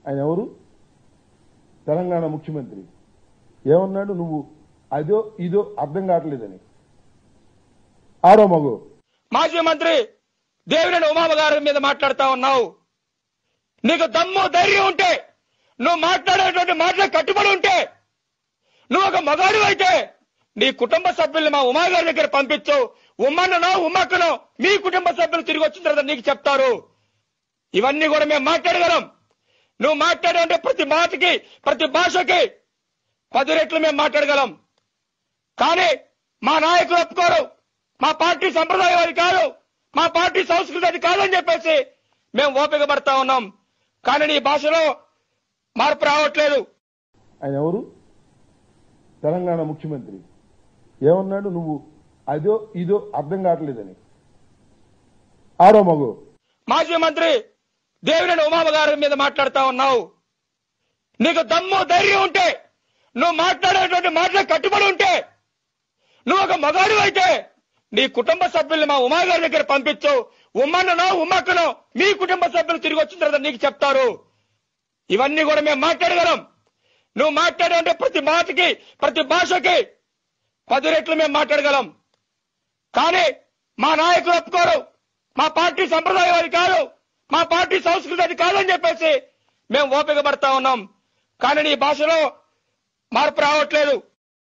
ఆయన ఎవరు? తెలంగాణ ముఖ్యమంత్రి. ఏమన్నాడు? నువ్వు అదో ఇదో అర్థం కావట్లేదని. ఆరో మగు మాజీ మంత్రి దేవినేని ఉమామ గారి మీద మాట్లాడుతా ఉన్నావు. నీకు దమ్ము ధైర్యం ఉంటే, నువ్వు మాట్లాడేటువంటి మాటలకు కట్టుబడి ఉంటే, నువ్వు ఒక మగాడు అయితే నీ కుటుంబ సభ్యుల్ని మా ఉమా గారి దగ్గర పంపించు. ఉమ్మన్ననో ఉమ్మక్కనో మీ కుటుంబ సభ్యులు తిరిగి వచ్చిన తర్వాత నీకు చెప్తారు. ఇవన్నీ కూడా మేము మాట్లాడగలం. నువ్వు మాట్లాడే ప్రతి మాటకి ప్రతి భాషకి 10 రెట్లు మేము మాట్లాడగలం. కానీ మా నాయకులు ఒప్పుకోరు. మా పార్టీ సంప్రదాయం అది కాదు, మా పార్టీ సంస్కృతి అది కాదని చెప్పేసి మేము ఓపిక పడతా ఉన్నాం. కానీ నీ భాషలో మార్పు రావట్లేదు. ఆయన ఎవరు? తెలంగాణ ముఖ్యమంత్రి. ఏమన్నాడు? నువ్వు అదో ఇదో అర్థం కావట్లేదని. ఆరో మగు మాజీ మంత్రి దేవినేని ఉమామ గారి మీద మాట్లాడుతా ఉన్నావు. నీకు దమ్ము ధైర్యం ఉంటే, నువ్వు మాట్లాడేటువంటి మాటలకు కట్టుబడి ఉంటే, నువ్వు ఒక మగాడు అయితే నీ కుటుంబ సభ్యుల్ని మా ఉమా గారి దగ్గర పంపించు. ఉమ్మన్ననో ఉమ్మక్కనో మీ కుటుంబ సభ్యులు తిరిగి వచ్చిన తర్వాత నీకు చెప్తారు. ఇవన్నీ కూడా మేము మాట్లాడగలం. నువ్వు మాట్లాడే ప్రతి మాటకి ప్రతి భాషకి 10 రెట్లు మేము మాట్లాడగలం. కానీ మా నాయకులు ఒప్పుకోరు. మా పార్టీ సంప్రదాయం అది కాదు, మా పార్టీ సంస్కృతి అది కాదని చెప్పేసి మేము ఓపిక పడతా ఉన్నాం. కానీ నీ భాషలో మార్పు రావట్లేదు.